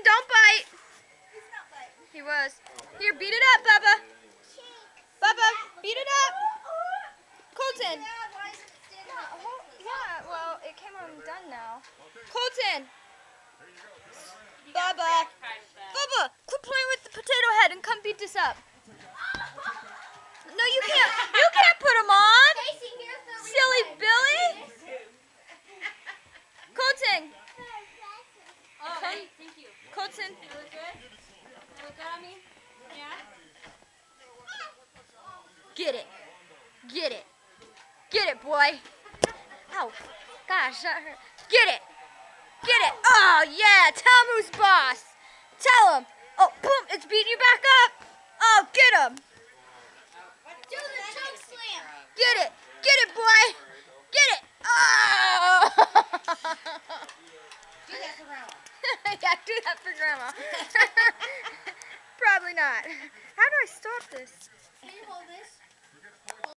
don't bite. He's not biting. He was. Here, beat it up, Bubba. Bubba, beat it up. Colton. Yeah, well, it came undone now. Colton. Bubba. Bubba, quit playing with the potato head and come beat this up. No, you can't. You can't put him on. Silly Billy. Colton. Oh, hey, thank you. Colton. You look good? You look good on me? Yeah? Get it. Get it. Get it, boy. Oh, gosh, that hurt. Get it. Get it. Oh, yeah. Tell him who's boss. Tell him. Oh, boom. It's beating you back up. Oh, get him. Do the choke slam. Get it. Get it, boy. Get it. Oh. Do that for Grandma. Yeah, do that for Grandma. Probably not. How do I stop this? Can you hold this?